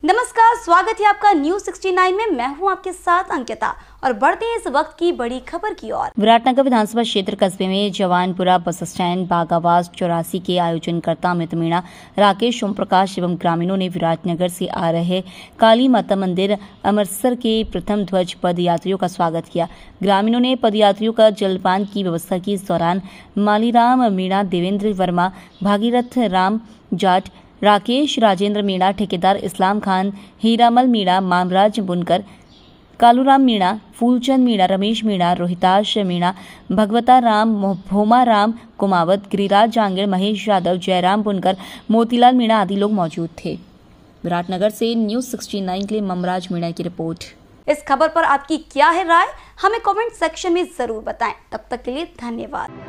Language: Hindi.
नमस्कार, स्वागत है आपका न्यूज 69 में। मैं हूं आपके साथ अंकिता और बढ़ते हैं इस वक्त की बड़ी खबर की ओर। विराटनगर विधानसभा क्षेत्र कस्बे में जवानपुरा बस स्टैंड बागावास 84 के आयोजनकर्ता अमित मीणा, राकेश ओम प्रकाश एवं ग्रामीणों ने विराटनगर से आ रहे काली माता मंदिर अमृतसर के प्रथम ध्वज पद यात्रियों का स्वागत किया। ग्रामीणों ने पदयात्रियों का जलपान की व्यवस्था की। इस दौरान मालीराम मीणा, देवेंद्र वर्मा, भागीरथ राम जाट, राकेश राजेंद्र मीणा, ठेकेदार इस्लाम खान, हीरामल मीणा, मामराज बुनकर, कालूराम मीणा, फूलचंद मीणा, रमेश मीणा, रोहिताश मीणा, भगवता राम, भोमा राम कुमावत, गिरिराज जांगड़, महेश यादव, जयराम बुनकर, मोतीलाल मीणा आदि लोग मौजूद थे। विराटनगर से न्यूज 69 के लिए ममराज मीणा की रिपोर्ट। इस खबर पर आपकी क्या है राय, हमें कमेंट सेक्शन में जरूर बताएं। तब तक के लिए धन्यवाद।